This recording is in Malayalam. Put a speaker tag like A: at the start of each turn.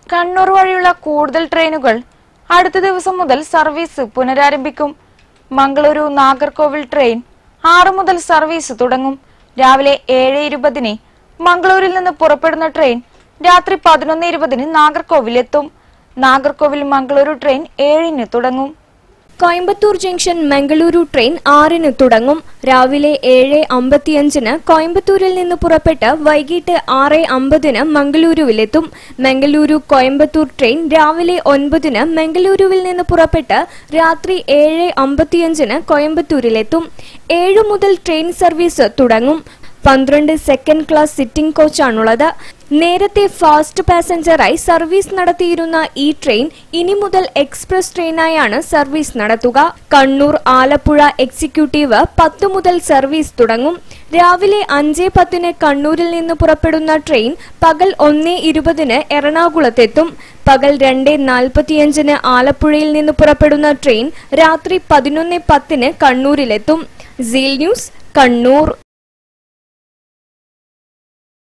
A: കണ്ണൂർ വഴിയുള്ള കൂടുതൽ ട്രെയിനുകൾ അടുത്ത ദിവസം മുതൽ സർവീസ് പുനരാരംഭിക്കും. മംഗളൂരു നാഗർകോവിൽ ട്രെയിൻ 6 മുതൽ സർവീസ് തുടങ്ങും. രാവിലെ 7:20 മംഗളൂരിൽ നിന്ന് പുറപ്പെടുന്ന ട്രെയിൻ രാത്രി 11:20 നാഗർകോവിലെത്തും. നാഗർകോവിൽ മംഗളൂരു ട്രെയിൻ 7 തുടങ്ങും.
B: കോയമ്പത്തൂർ ജംഗ്ഷൻ മംഗളൂരു ട്രെയിൻ 6 തുടങ്ങും. രാവിലെ 7:55 കോയമ്പത്തൂരിൽ നിന്ന് പുറപ്പെട്ട് വൈകിട്ട് 6:50 മംഗളൂരുവിലെത്തും. മംഗളൂരു കോയമ്പത്തൂർ ട്രെയിൻ രാവിലെ 9 മംഗളൂരുവിൽ നിന്ന് പുറപ്പെട്ട് രാത്രി 7:55 കോയമ്പത്തൂരിലെത്തും. 7 മുതൽ ട്രെയിൻ സർവീസ് തുടങ്ങും. 12 സെക്കൻഡ് ക്ലാസ് സിറ്റിംഗ് കോച്ചാണുള്ളത്. നേരത്തെ ഫാസ്റ്റ് പാസഞ്ചറായി സർവീസ് നടത്തിയിരുന്ന ഈ ട്രെയിൻ ഇനി മുതൽ എക്സ്പ്രസ് ട്രെയിനായാണ് സർവീസ് നടത്തുക. കണ്ണൂർ ആലപ്പുഴ എക്സിക്യൂട്ടീവ് 10 മുതൽ സർവീസ് തുടങ്ങും. രാവിലെ 5:10 കണ്ണൂരിൽ നിന്ന് പുറപ്പെടുന്ന ട്രെയിൻ പകൽ 1:20 എറണാകുളത്തെത്തും. പകൽ 2:45 ആലപ്പുഴയിൽ നിന്ന് പുറപ്പെടുന്ന ട്രെയിൻ രാത്രി 11:10 കണ്ണൂരിലെത്തും. Seal news, Kannur.